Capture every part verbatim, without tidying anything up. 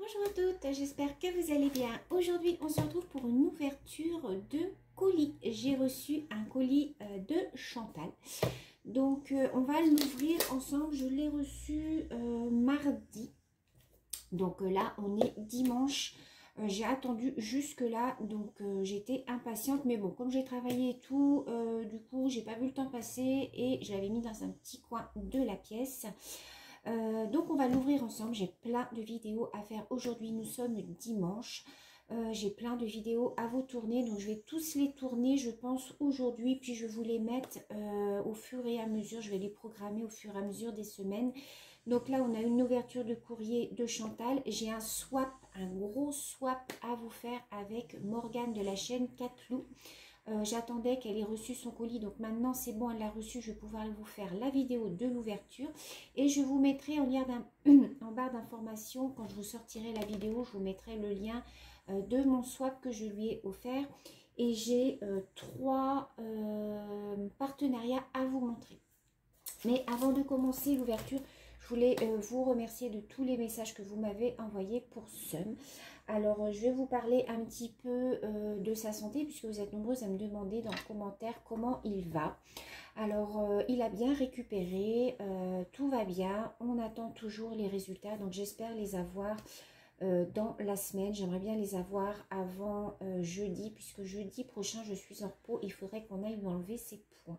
Bonjour à toutes, j'espère que vous allez bien. Aujourd'hui, on se retrouve pour une ouverture de colis. J'ai reçu un colis euh, de Chantal. Donc, euh, on va l'ouvrir ensemble. Je l'ai reçu euh, mardi. Donc euh, là, on est dimanche. Euh, j'ai attendu jusque là, donc euh, j'étais impatiente. Mais bon, comme j'ai travaillé et tout, euh, du coup, j'ai pas vu le temps passer et je l'avais mis dans un petit coin de la pièce. Euh, donc on va l'ouvrir ensemble. J'ai plein de vidéos à faire aujourd'hui. Nous sommes dimanche. Euh, j'ai plein de vidéos à vous tourner. Donc je vais tous les tourner, je pense, aujourd'hui. Puis je vais vous les mettre euh, au fur et à mesure. Je vais les programmer au fur et à mesure des semaines. Donc là, on a une ouverture de courrier de Chantal. J'ai un swap, un gros swap à vous faire avec Morgane de la chaîne Catlou. Euh, J'attendais qu'elle ait reçu son colis, donc maintenant c'est bon, elle l'a reçu. Je vais pouvoir vous faire la vidéo de l'ouverture et je vous mettrai en, en barre d'informations, quand je vous sortirai la vidéo, je vous mettrai le lien euh, de mon swap que je lui ai offert. Et j'ai euh, trois euh, partenariats à vous montrer. Mais avant de commencer l'ouverture, je voulais euh, vous remercier de tous les messages que vous m'avez envoyés pour Sum. Alors, je vais vous parler un petit peu euh, de sa santé, puisque vous êtes nombreuses à me demander dans les commentaires comment il va. Alors, euh, il a bien récupéré, euh, tout va bien. On attend toujours les résultats, donc j'espère les avoir euh, dans la semaine. J'aimerais bien les avoir avant euh, jeudi, puisque jeudi prochain, je suis en repos. Il faudrait qu'on aille lui enlever ses points.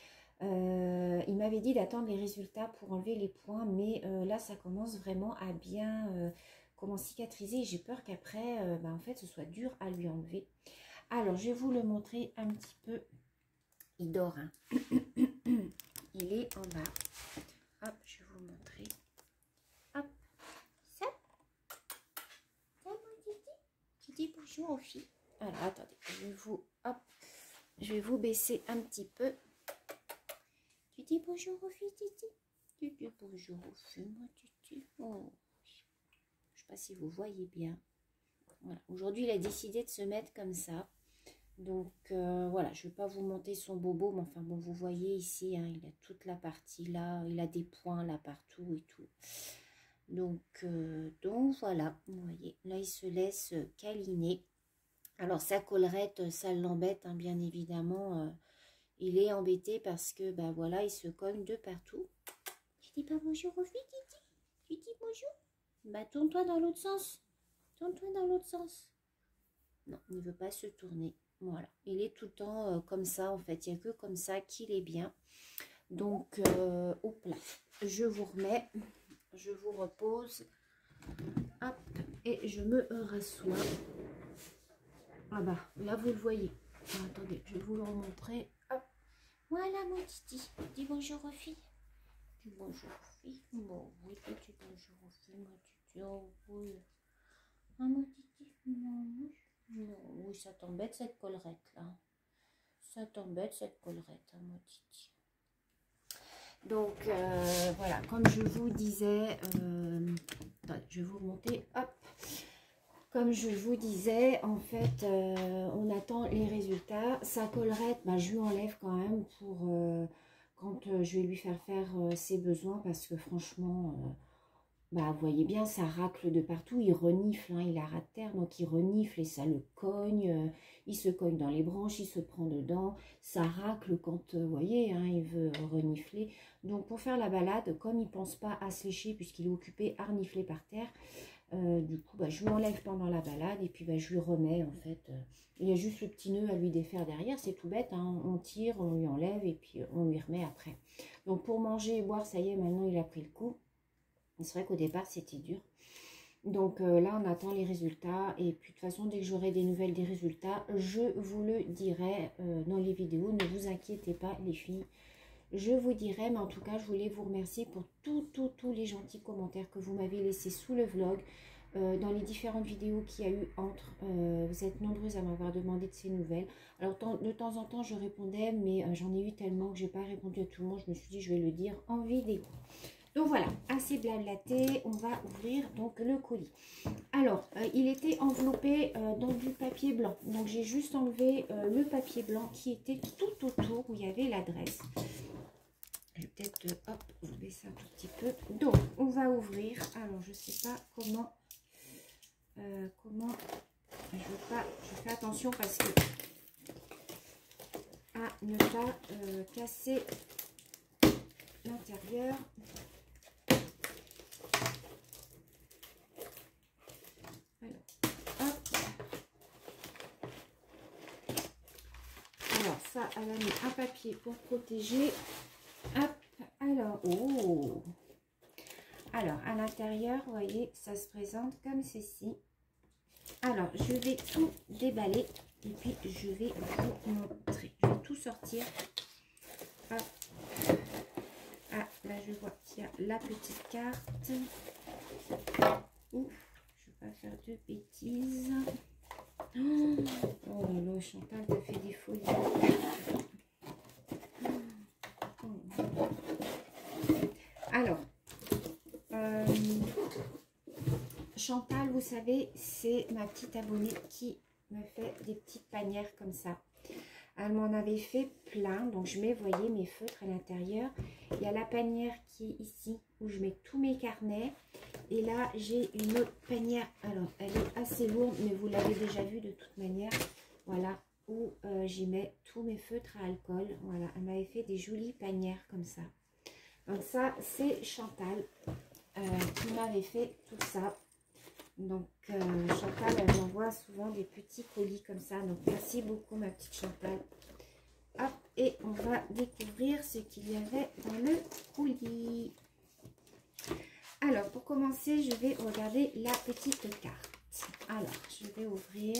Euh, il m'avait dit d'attendre les résultats pour enlever les points, mais euh, là ça commence vraiment à bien euh, comment cicatriser. J'ai peur qu'après euh, bah, en fait ce soit dur à lui enlever. Alors je vais vous le montrer un petit peu. Il dort, hein. Il est en bas. Hop, je vais vous montrer. Hop, ça, ça mon Titi. Tu dis bonjour aux filles. Alors attendez, je vais vous, hop, je vais vous baisser un petit peu. Tu dis bonjour aux filles, Titi. Tu dis bonjour aux filles, moi, Titi. Oh. Je ne sais pas si vous voyez bien. Voilà. Aujourd'hui, il a décidé de se mettre comme ça. Donc, euh, voilà, je ne vais pas vous monter son bobo. Mais enfin, bon, vous voyez ici, hein, il a toute la partie là. Il a des points là partout et tout. Donc, euh, donc voilà, vous voyez. Là, il se laisse câliner. Alors, sa collerette, ça l'embête, hein, bien évidemment. Euh, Il est embêté parce que, ben voilà, il se cogne de partout. Tu dis pas bonjour aux filles, Titi? Tu dis bonjour? Bah, tourne-toi dans l'autre sens. Tourne-toi dans l'autre sens. Non, il ne veut pas se tourner. Voilà. Il est tout le temps euh, comme ça, en fait. Il n'y a que comme ça qu'il est bien. Donc, euh, hop là. Je vous remets. Je vous repose. Hop. Et je me rassois. Ah bah, là, vous le voyez. Ah, attendez, je vais vous le remontrer. Hop. Voilà mon Titi. Dis bonjour aux filles. Dis bonjour aux filles. Bon, oui, tu dis bonjour aux filles, mon Titi. Oh oui. Ah mon Titi. Non, oui. Non, oui, ça t'embête cette collerette là. Ça t'embête cette collerette, hein, mon Titi. Donc euh, voilà, comme je vous disais, euh, attendez, je vais vous remonter. Hop. Comme je vous disais, en fait, euh, on attend les résultats. Sa collerette, bah, je lui enlève quand même pour euh, quand euh, je vais lui faire faire euh, ses besoins. Parce que franchement, euh, bah, vous voyez bien, ça racle de partout. Il renifle, hein, il a ras de terre, donc il renifle et ça le cogne. Euh, il se cogne dans les branches, il se prend dedans. Ça racle quand, euh, vous voyez, hein, il veut renifler. Donc pour faire la balade, comme il ne pense pas à se lécher puisqu'il est occupé à renifler par terre, Euh, du coup, bah, je lui enlève pendant la balade et puis bah, je lui remets en fait. Euh, il y a juste le petit nœud à lui défaire derrière, c'est tout bête. Hein, on tire, on lui enlève et puis on lui remet après. Donc pour manger et boire, ça y est, maintenant il a pris le coup. C'est vrai qu'au départ c'était dur. Donc euh, là on attend les résultats et puis de toute façon dès que j'aurai des nouvelles des résultats, je vous le dirai euh, dans les vidéos. Ne vous inquiétez pas les filles. Je vous dirai, mais en tout cas, je voulais vous remercier pour tous, tous, tous les gentils commentaires que vous m'avez laissés sous le vlog, euh, dans les différentes vidéos qu'il y a eu entre. Euh, vous êtes nombreuses à m'avoir demandé de ces nouvelles. Alors, de temps en temps, je répondais, mais euh, j'en ai eu tellement que je n'ai pas répondu à tout le monde. Je me suis dit, je vais le dire en vidéo. Donc voilà, assez blablaté, on va ouvrir donc le colis. Alors, euh, il était enveloppé euh, dans du papier blanc. Donc, j'ai juste enlevé euh, le papier blanc qui était tout autour où il y avait l'adresse. Je vais peut-être, euh, hop, enlever ça un tout petit peu. Donc, on va ouvrir. Alors, je ne sais pas comment euh, comment, je veux pas, je fais attention parce que à ne pas euh, casser l'intérieur. Alors, hop. Alors ça, elle a mis un papier pour protéger. Hop. Alors, oh. Alors, à l'intérieur, vous voyez, ça se présente comme ceci. Alors, je vais tout déballer et puis je vais vous montrer. Je vais tout sortir. Hop. Ah, là, je vois qu'il y a la petite carte. Ouf, je ne vais pas faire de bêtises. Oh là là, Chantal, t'as fait des folies. Alors, euh, Chantal, vous savez, c'est ma petite abonnée qui me fait des petites panières comme ça. Elle m'en avait fait plein, donc je mets, vous voyez, mes feutres à l'intérieur. Il y a la panière qui est ici, où je mets tous mes carnets. Et là, j'ai une autre panière. Alors, elle est assez lourde, mais vous l'avez déjà vu de toute manière. Voilà, où euh, j'y mets tous mes feutres à alcool. Voilà, elle m'avait fait des jolies panières comme ça. Donc ça, c'est Chantal euh, qui m'avait fait tout ça. Donc, euh, Chantal, elle m'envoie souvent des petits colis comme ça. Donc, merci beaucoup, ma petite Chantal. Hop, et on va découvrir ce qu'il y avait dans le colis. Alors, pour commencer, je vais regarder la petite carte. Alors, je vais ouvrir.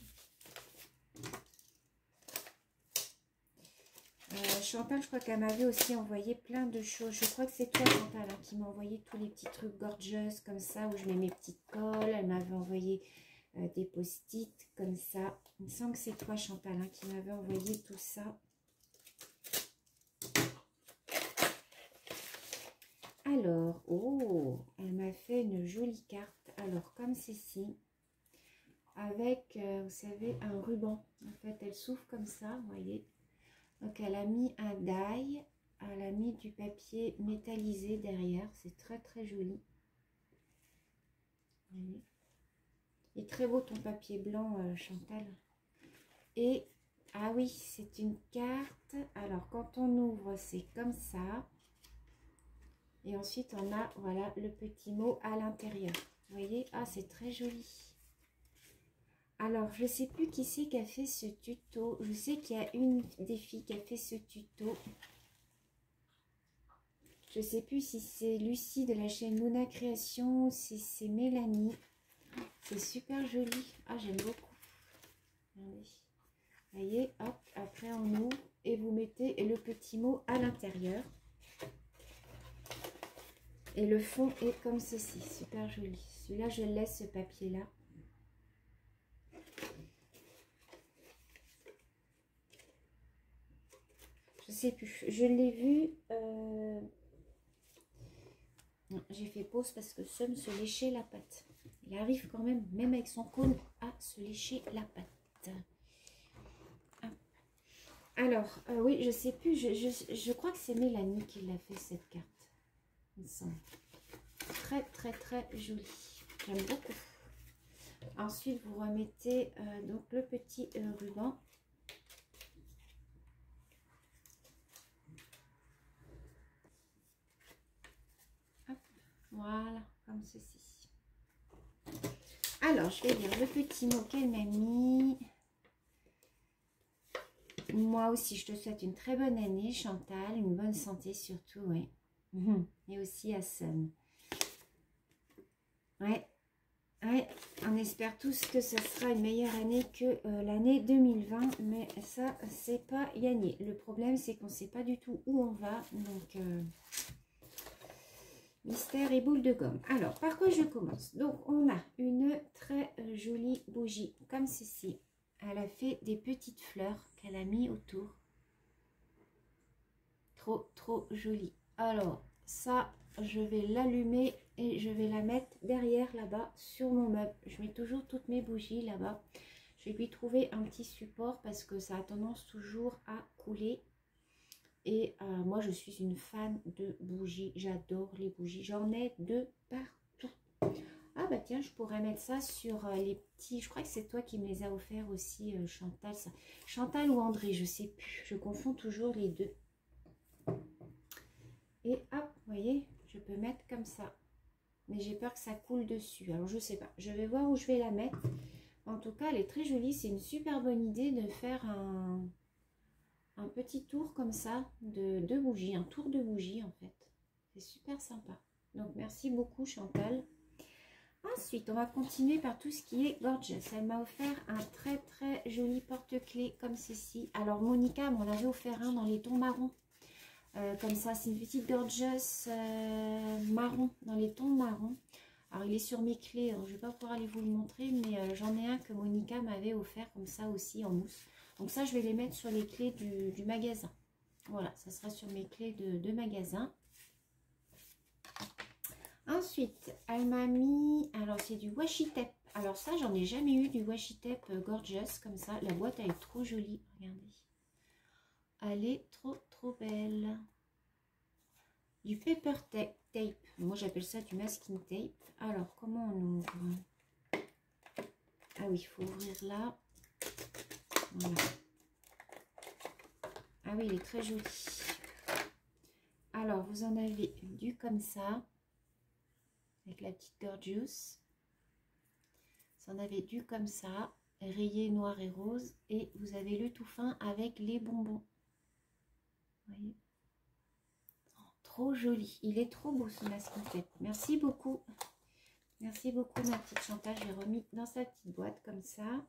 Euh, Chantal, je crois qu'elle m'avait aussi envoyé plein de choses. Je crois que c'est toi, Chantal, hein, qui m'a envoyé tous les petits trucs gorgeous comme ça, où je mets mes petites colles. Elle m'avait envoyé euh, des post-it comme ça. Il me semble que c'est toi, Chantal, hein, qui m'avait envoyé tout ça. Alors, oh, elle m'a fait une jolie carte. Alors, comme ceci, avec, euh, vous savez, un ruban. En fait, elle s'ouvre comme ça, vous voyez. Donc, elle a mis un die, elle a mis du papier métallisé derrière. C'est très, très joli. Vous voyez. Il est très beau ton papier blanc, euh, Chantal. Et, ah oui, c'est une carte. Alors, quand on ouvre, c'est comme ça. Et ensuite, on a, voilà, le petit mot à l'intérieur. Vous voyez, ah, c'est très joli. Alors, je ne sais plus qui c'est qui a fait ce tuto. Je sais qu'il y a une des filles qui a fait ce tuto. Je ne sais plus si c'est Lucie de la chaîne Luna Création ou si c'est Mélanie. C'est super joli. Ah, j'aime beaucoup. Regardez. Vous voyez, hop, après on ouvre et vous mettez le petit mot à l'intérieur. Et le fond est comme ceci, super joli. Celui-là, je laisse ce papier-là. Je sais plus, je l'ai vu. Euh... J'ai fait pause parce que Somme se léchait la patte. Il arrive quand même, même avec son cône, à se lécher la patte. Ah. Alors, euh, oui, je sais plus, je, je, je crois que c'est Mélanie qui l'a fait cette carte. Il me semble. Très, très, très joli. J'aime beaucoup. Ensuite, vous remettez euh, donc le petit euh, ruban. Hop, voilà, comme ceci. Alors, je vais lire le petit mot qu'elle m'a mis. Moi aussi, je te souhaite une très bonne année, Chantal. Une bonne santé surtout, oui. Et aussi à Sun. Ouais. Ouais, on espère tous que ce sera une meilleure année que euh, l'année deux mille vingt, mais ça, c'est pas gagné. Le problème, c'est qu'on ne sait pas du tout où on va, donc euh, mystère et boule de gomme. Alors, par quoi je commence? Donc, on a une très euh, jolie bougie, comme ceci. Elle a fait des petites fleurs qu'elle a mis autour. Trop, trop jolie. Alors, ça, je vais l'allumer et je vais la mettre derrière là-bas sur mon meuble. Je mets toujours toutes mes bougies là-bas. Je vais lui trouver un petit support parce que ça a tendance toujours à couler. Et euh, moi, je suis une fan de bougies. J'adore les bougies. J'en ai de partout. Ah, Ah bah tiens, je pourrais mettre ça sur euh, les petits... Je crois que c'est toi qui me les as offerts aussi, euh, Chantal. Ça. Chantal ou André, je sais plus. Je confonds toujours les deux. Et hop, vous voyez, je peux mettre comme ça. Mais j'ai peur que ça coule dessus. Alors, je sais pas. Je vais voir où je vais la mettre. En tout cas, elle est très jolie. C'est une super bonne idée de faire un, un petit tour comme ça de, de bougies. Un tour de bougies, en fait. C'est super sympa. Donc, merci beaucoup, Chantal. Ensuite, on va continuer par tout ce qui est gorgeous. Elle m'a offert un très, très joli porte-clés comme ceci. Alors, Monica m'en avait offert un dans les tons marrons. Euh, comme ça, c'est une petite gorgeous euh, marron, dans les tons marron. Alors, il est sur mes clés, hein. Je ne vais pas pouvoir aller vous le montrer, mais euh, j'en ai un que Monica m'avait offert comme ça aussi en mousse. Donc ça, je vais les mettre sur les clés du, du magasin. Voilà, ça sera sur mes clés de, de magasin. Ensuite, elle m'a mis, alors c'est du washi tape. Alors ça, j'en ai jamais eu du washi tape euh, gorgeous comme ça. La boîte, elle est trop jolie, regardez. Elle est trop, trop belle. Du paper tape. Moi, j'appelle ça du masking tape. Alors, comment on ouvre? Ah oui, il faut ouvrir là. Voilà. Ah oui, il est très joli. Alors, vous en avez du comme ça. Avec la petite gorgeous. Vous en avez du comme ça. Rayé noir et rose. Et vous avez le tout fin avec les bonbons. Vous voyez? Trop joli. Il est trop beau ce masking tape. Merci beaucoup. Merci beaucoup ma petite Chantal. J'ai remis dans sa petite boîte comme ça.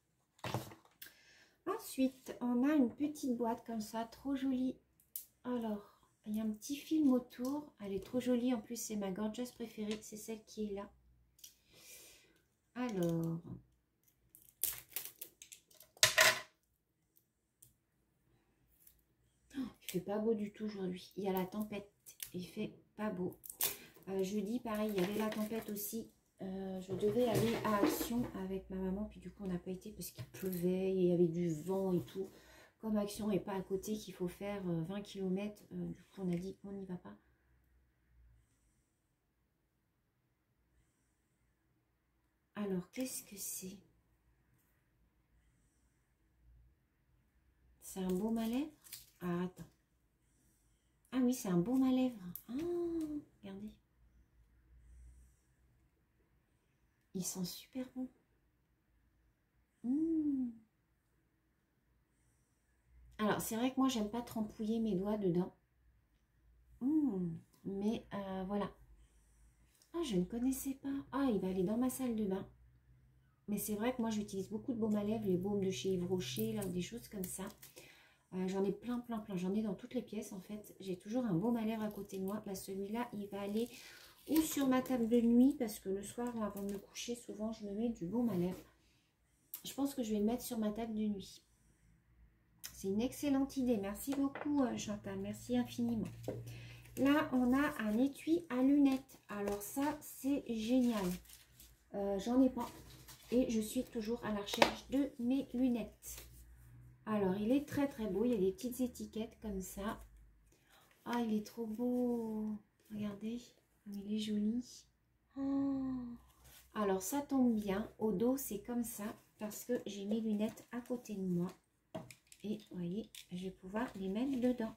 Ensuite, on a une petite boîte comme ça. Trop jolie. Alors, il y a un petit film autour. Elle est trop jolie. En plus, c'est ma gorgeous préférée. C'est celle qui est là. Alors. Il fait pas beau du tout aujourd'hui. Il y a la tempête. Il fait pas beau. Euh, jeudi, pareil, il y avait la tempête aussi. Euh, je devais aller à Action avec ma maman. Puis du coup, on n'a pas été parce qu'il pleuvait. Et il y avait du vent et tout. Comme Action n'est pas à côté, qu'il faut faire euh, vingt kilomètres. Euh, du coup, on a dit qu'on n'y va pas. Alors, qu'est-ce que c'est? C'est un baume à lèvres? Ah, attends. Ah oui, c'est un baume à lèvres. Ah, regardez. Ils sont super bons. Mmh. Alors, c'est vrai que moi, j'aime pas trempouiller mes doigts dedans. Mmh. Mais euh, voilà. Ah, je ne connaissais pas. Ah, il va aller dans ma salle de bain. Mais c'est vrai que moi, j'utilise beaucoup de baumes à lèvres, les baumes de chez Yves Rocher, là, des choses comme ça. Euh, J'en ai plein, plein, plein. J'en ai dans toutes les pièces, en fait. J'ai toujours un baume à lèvres à côté de moi. Bah, celui-là, il va aller ou sur ma table de nuit, parce que le soir, avant de me coucher, souvent, je me mets du baume à lèvres. Je pense que je vais le mettre sur ma table de nuit. C'est une excellente idée. Merci beaucoup, Chantal. Merci infiniment. Là, on a un étui à lunettes. Alors ça, c'est génial. Euh, J'en ai pas. Et je suis toujours à la recherche de mes lunettes. Alors, il est très très beau. Il y a des petites étiquettes comme ça. Ah, il est trop beau. Regardez, comme il est joli. Oh. Alors, ça tombe bien. Au dos, c'est comme ça. Parce que j'ai mes lunettes à côté de moi. Et vous voyez, je vais pouvoir les mettre dedans.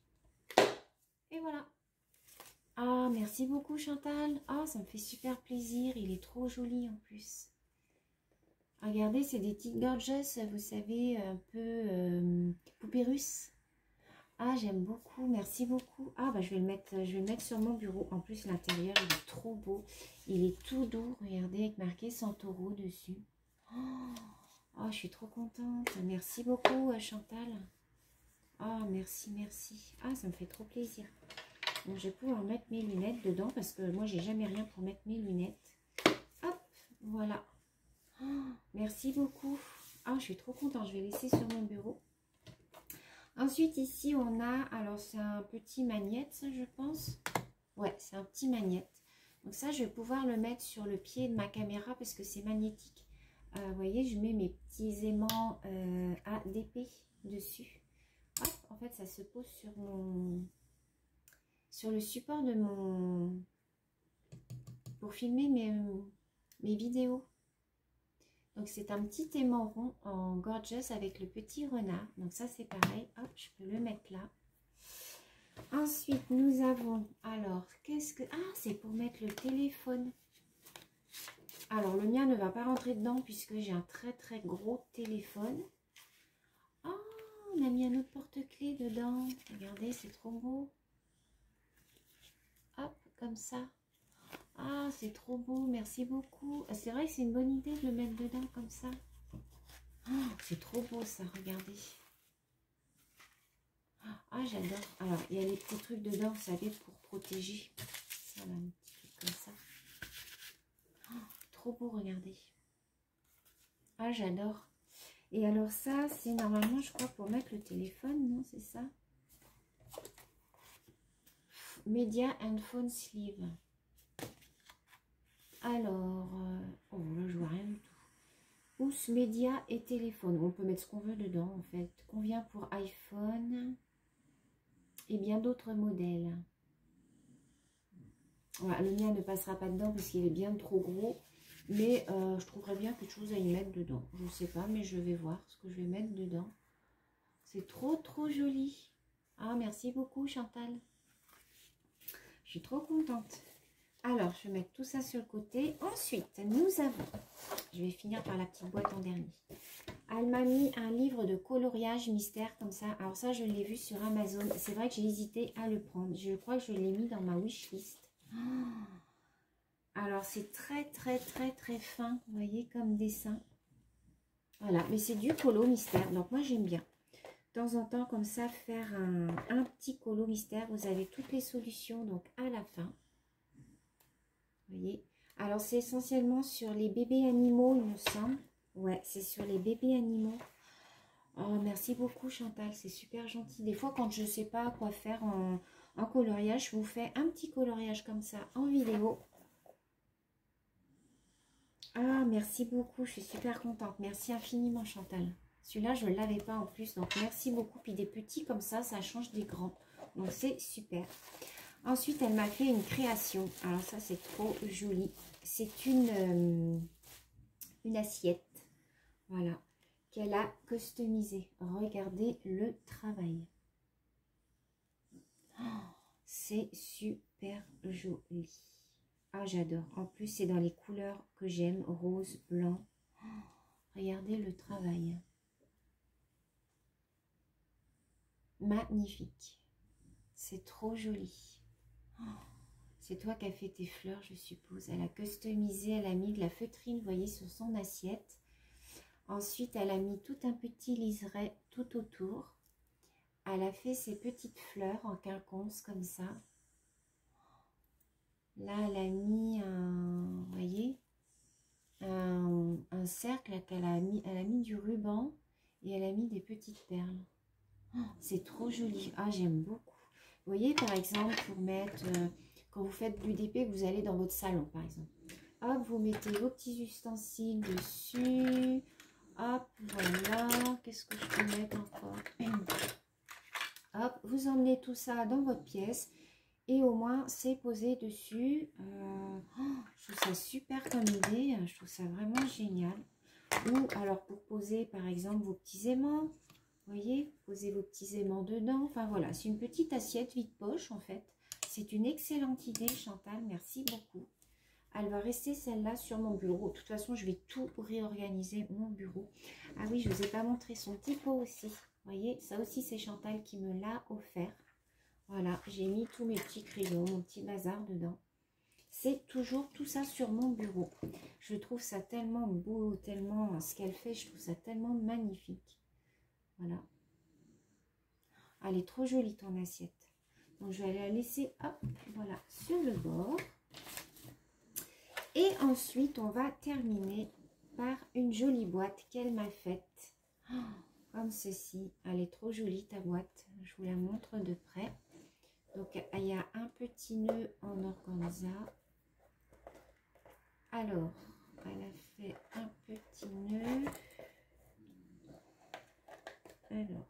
Et voilà. Ah, merci beaucoup Chantal. Ah, ça me fait super plaisir. Il est trop joli en plus. Regardez, c'est des petites gorgeous, vous savez, un peu euh, poupée russe. Ah, j'aime beaucoup. Merci beaucoup. Ah, bah je vais le mettre, je vais le mettre sur mon bureau. En plus, l'intérieur, il est trop beau. Il est tout doux. Regardez, avec marqué Santoro dessus. Oh, oh, je suis trop contente. Merci beaucoup Chantal. Ah, oh, merci, merci. Ah, ça me fait trop plaisir. Donc, je vais pouvoir mettre mes lunettes dedans parce que moi, j'ai jamais rien pour mettre mes lunettes. Hop, voilà. Oh, merci beaucoup. Ah, je suis trop contente. Je vais laisser sur mon bureau. Ensuite, ici, on a... Alors, c'est un petit magnète, ça, je pense. Ouais, c'est un petit magnète. Donc, ça, je vais pouvoir le mettre sur le pied de ma caméra parce que c'est magnétique. Euh, vous voyez, je mets mes petits aimants euh, à d'épée dessus. Hop, en fait, ça se pose sur mon... sur le support de mon... pour filmer mes, mes vidéos. Donc c'est un petit aimant rond en gorgeous avec le petit renard. Donc ça c'est pareil. Hop, je peux le mettre là. Ensuite nous avons, alors qu'est-ce que... Ah, c'est pour mettre le téléphone. Alors le mien ne va pas rentrer dedans puisque j'ai un très très gros téléphone. Oh, on a mis un autre porte-clés dedans. Regardez, c'est trop beau. Hop, comme ça. Ah, c'est trop beau, merci beaucoup. C'est vrai que c'est une bonne idée de le mettre dedans comme ça. Oh, c'est trop beau ça, regardez. Ah, j'adore. Alors, il y a les petits trucs dedans, vous savez, pour protéger. Ça, là, un petit truc comme ça. Oh, trop beau, regardez. Ah, j'adore. Et alors ça, c'est normalement, je crois, pour mettre le téléphone, non? C'est ça? Media and Phone Sleeve. Alors, euh, oh là, je vois rien du tout. Housse, média et téléphone. On peut mettre ce qu'on veut dedans, en fait. Convient pour iPhone et bien d'autres modèles. Voilà, le mien ne passera pas dedans parce qu'il est bien trop gros. Mais euh, je trouverais bien quelque chose à y mettre dedans. Je ne sais pas, mais je vais voir ce que je vais mettre dedans. C'est trop, trop joli. Ah, merci beaucoup, Chantal. Je suis trop contente. Alors, je vais mettre tout ça sur le côté. Ensuite, nous avons... Je vais finir par la petite boîte en dernier. Elle m'a mis un livre de coloriage mystère comme ça. Alors ça, je l'ai vu sur Amazon. C'est vrai que j'ai hésité à le prendre. Je crois que je l'ai mis dans ma wishlist. Alors, c'est très, très, très, très fin. Vous voyez, comme dessin. Voilà, mais c'est du colo mystère. Donc, moi, j'aime bien. De temps en temps, comme ça, faire un, un petit colo mystère. Vous avez toutes les solutions, donc, à la fin. Vous voyez. Alors, c'est essentiellement sur les bébés animaux, il me semble. Ouais, c'est sur les bébés animaux. Oh, merci beaucoup, Chantal. C'est super gentil. Des fois, quand je ne sais pas quoi faire en, en coloriage, je vous fais un petit coloriage comme ça en vidéo. Ah, merci beaucoup. Je suis super contente. Merci infiniment, Chantal. Celui-là, je ne l'avais pas en plus. Donc, merci beaucoup. Puis des petits comme ça, ça change des grands. Donc, c'est super. Ensuite, elle m'a fait une création. Alors ça, c'est trop joli. C'est une, euh, une assiette, voilà, qu'elle a customisée. Regardez le travail. Oh, c'est super joli. Ah, j'adore. En plus, c'est dans les couleurs que j'aime, rose, blanc. Oh, regardez le travail. Magnifique. C'est trop joli. Oh. C'est toi qui as fait tes fleurs, je suppose. Elle a customisé, elle a mis de la feutrine, vous voyez, sur son assiette. Ensuite, elle a mis tout un petit liseré tout autour. Elle a fait ses petites fleurs en quinconce, comme ça. Là, elle a mis un, vous voyez, un, un cercle qu'elle a mis. Elle a mis du ruban et elle a mis des petites perles. Oh, c'est trop joli. Ah, j'aime beaucoup. Vous voyez, par exemple, pour mettre... Euh, quand vous faites de l'U D P, vous allez dans votre salon, par exemple. Hop, vous mettez vos petits ustensiles dessus. Hop, voilà. Qu'est-ce que je peux mettre encore? Hop, vous emmenez tout ça dans votre pièce. Et au moins, c'est posé dessus. Euh, oh, je trouve ça super comme idée. Je trouve ça vraiment génial. Ou alors, pour poser, par exemple, vos petits aimants. Vous voyez, posez vos petits aimants dedans. Enfin, voilà, c'est une petite assiette vide-poche, en fait. C'est une excellente idée, Chantal. Merci beaucoup. Elle va rester celle-là sur mon bureau. De toute façon, je vais tout réorganiser, mon bureau. Ah oui, je ne vous ai pas montré son petit pot aussi. Vous voyez, ça aussi, c'est Chantal qui me l'a offert. Voilà, j'ai mis tous mes petits crayons, mon petit bazar dedans. C'est toujours tout ça sur mon bureau. Je trouve ça tellement beau, tellement... Ce qu'elle fait, je trouve ça tellement magnifique. Voilà. Elle est trop jolie, ton assiette. Donc, je vais aller la laisser, hop, voilà, sur le bord. Et ensuite, on va terminer par une jolie boîte qu'elle m'a faite. Oh, comme ceci. Elle est trop jolie, ta boîte. Je vous la montre de près. Donc, il y a un petit nœud en organza. Alors, elle a fait un petit nœud. Alors.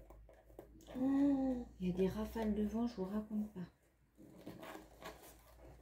Oh, il y a des rafales de vent, je vous raconte pas.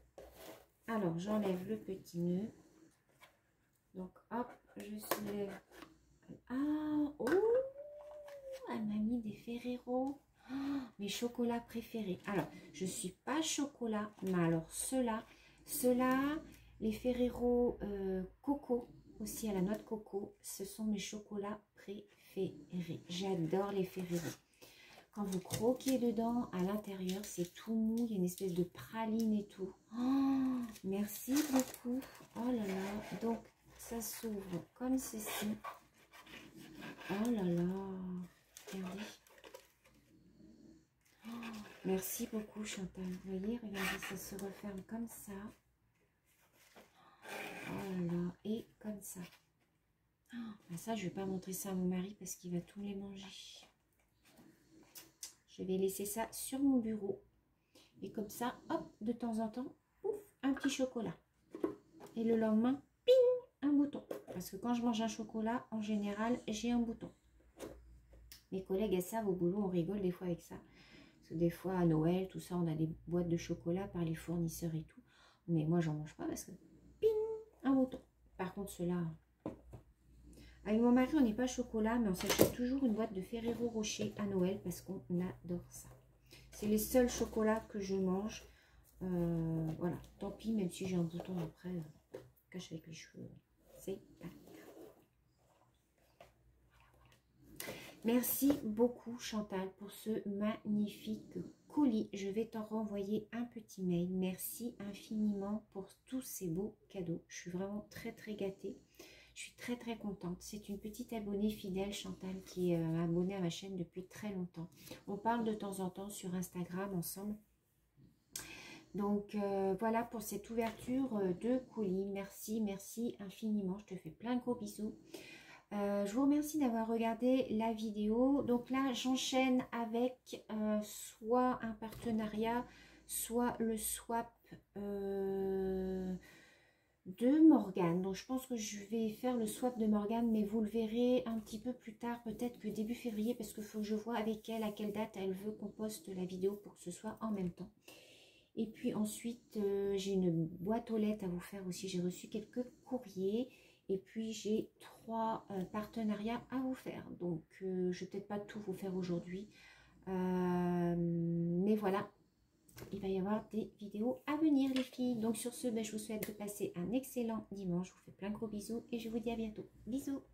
Alors, j'enlève le petit nœud. Donc, hop, je soulève. Ah, oh, elle m'a mis des Ferrero. Oh, mes chocolats préférés. Alors, je ne suis pas chocolat, mais alors ceux-là, ceux-là, les Ferrero euh, coco, aussi à la noix de coco, ce sont mes chocolats préférés. J'adore les Ferrero. Quand vous croquez dedans, à l'intérieur, c'est tout mou. Il y a une espèce de praline et tout. Oh, merci beaucoup. Oh là là. Donc, ça s'ouvre comme ceci. Oh là là. Regardez. Oh, merci beaucoup, Chantal. Vous voyez, regardez, ça se referme comme ça. Oh là là. Et comme ça. Oh, ça, je ne vais pas montrer ça à mon mari parce qu'il va tout les manger. Je vais laisser ça sur mon bureau. Et comme ça, hop, de temps en temps, ouf, un petit chocolat. Et le lendemain, ping, un bouton. Parce que quand je mange un chocolat, en général, j'ai un bouton. Mes collègues, elles savent, au boulot, on rigole des fois avec ça. Parce que des fois, à Noël, tout ça, on a des boîtes de chocolat par les fournisseurs et tout. Mais moi, j'en mange pas parce que, ping, un bouton. Par contre, ceux-là... Avec mon mari, on n'est pas chocolat, mais on s'achète toujours une boîte de Ferrero Rocher à Noël parce qu'on adore ça. C'est les seuls chocolats que je mange. Euh, voilà, tant pis, même si j'ai un bouton après, euh, cache avec les cheveux. C'est pas grave. Merci beaucoup, Chantal, pour ce magnifique colis. Je vais t'en renvoyer un petit mail. Merci infiniment pour tous ces beaux cadeaux. Je suis vraiment très, très gâtée. Je suis très très contente. C'est une petite abonnée fidèle, Chantal, qui est euh, abonnée à ma chaîne depuis très longtemps. On parle de temps en temps sur Instagram ensemble. Donc euh, voilà pour cette ouverture de colis. Merci, merci infiniment. Je te fais plein de gros bisous. Euh, je vous remercie d'avoir regardé la vidéo. Donc là, j'enchaîne avec euh, soit un partenariat, soit le swap euh, de Morgane. Donc je pense que je vais faire le swap de Morgane, mais vous le verrez un petit peu plus tard, peut-être que début février, parce qu'il faut que je vois avec elle à quelle date elle veut qu'on poste la vidéo pour que ce soit en même temps. Et puis ensuite, euh, j'ai une boîte aux lettres à vous faire aussi. J'ai reçu quelques courriers. Et puis, j'ai trois euh, partenariats à vous faire. Donc, euh, je ne vais peut-être pas tout vous faire aujourd'hui. Euh, mais voilà, il va y avoir des vidéos à venir, les filles. Donc, sur ce, ben, je vous souhaite de passer un excellent dimanche. Je vous fais plein de gros bisous et je vous dis à bientôt. Bisous!